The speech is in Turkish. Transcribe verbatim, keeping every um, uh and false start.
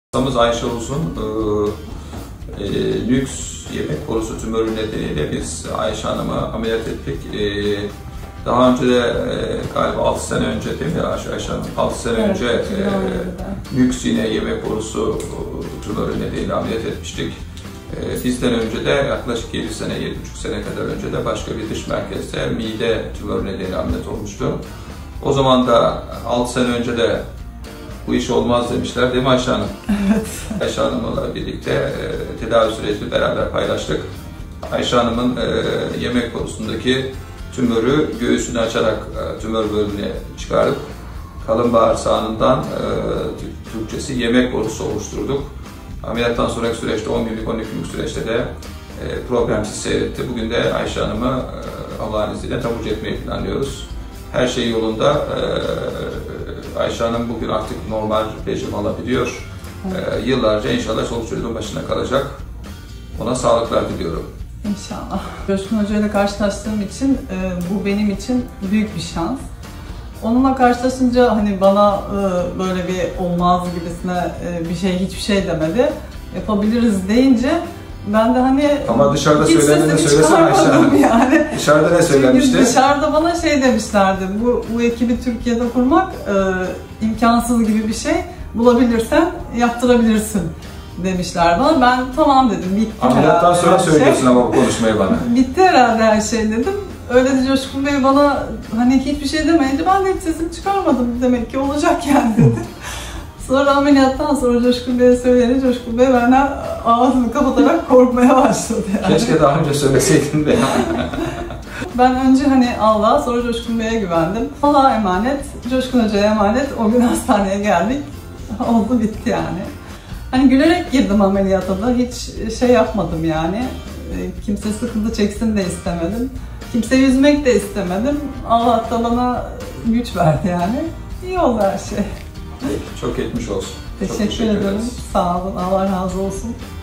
Hastamız Ayşe Uzun, e, e, lüks yemek borusu tümörü nedeniyle biz Ayşe Hanım'ı ameliyat ettik. E, daha önce de e, galiba altı sene önce değil mi Ayşe, Ayşe Hanım? altı sene evet, önce e, lüks yine yemek borusu tümörü nedeniyle ameliyat etmiştik. E, bizden önce de yaklaşık yedi sene, yedi buçuk sene kadar önce de başka bir dış merkezde mide tümörü nedeniyle ameliyat olmuştu. O zaman da altı sene önce de bu iş olmaz demişler değil mi Ayşe Hanım? Evet. Ayşe Hanım'la birlikte e, tedavi sürecini beraber paylaştık. Ayşe Hanım'ın e, yemek borusundaki tümörü göğsünü açarak e, tümör bölümüne çıkarıp kalın bağırsağından e, Türkçesi yemek borusu oluşturduk. Ameliyattan sonraki süreçte on günlük on iki günlük süreçte de e, problemsiz seyretti. Bugün de Ayşe Hanım'ı e, Allah'ın izniyle taburcu etmeyi planlıyoruz. Her şey yolunda. E, Ayşe Hanım bugün artık normal rejim alabiliyor. Evet. Ee, yıllarca inşallah çoluk çocuğun başına kalacak. Ona sağlıklar diliyorum. İnşallah. Coşkun Hoca ile karşılaştığım için e, bu benim için büyük bir şans. Onunla karşılaşınca hani bana e, böyle bir olmaz gibisine e, bir şey, hiçbir şey demedi. Yapabiliriz deyince ben de hani ama dışarıda söyleneni söylesene Ayşe Hanım. Yani. Dışarıda ne söylemişti? Çünkü dışarıda bana şey demişlerdi, bu, bu ekibi Türkiye'de kurmak e, imkansız gibi bir şey, bulabilirsen yaptırabilirsin demişler bana. Ben tamam dedim, bitti ameliyattan sonra şey. söylüyorsun ama bu konuşmayı bana. Bitti herhalde her şey dedim. Öyle de Coşkun Bey bana hani hiçbir şey demeyince ben de hiç sesimi çıkarmadım, demek ki olacak yani dedi. Sonra ameliyattan sonra Coşkun Bey'e söyleyince Coşkun Bey benden ağzını kapatarak korkmaya başladı yani. Keşke daha önce söyleseydin de. Ben önce hani Allah'a, sonra Coşkun Bey'e güvendim. Allah'a emanet, Coşkun Hoca'ya emanet. O gün hastaneye geldik. Oldu bitti yani. Hani gülerek girdim ameliyata da. Hiç şey yapmadım yani. Kimse sıkıntı çeksin de istemedim. Kimseyi üzmek de istemedim. Allah da bana güç verdi yani. İyi oldu her şey. Çok geçmiş olsun. Teşekkür, Çok teşekkür ederim. ederiz. Sağ olun. Allah razı olsun.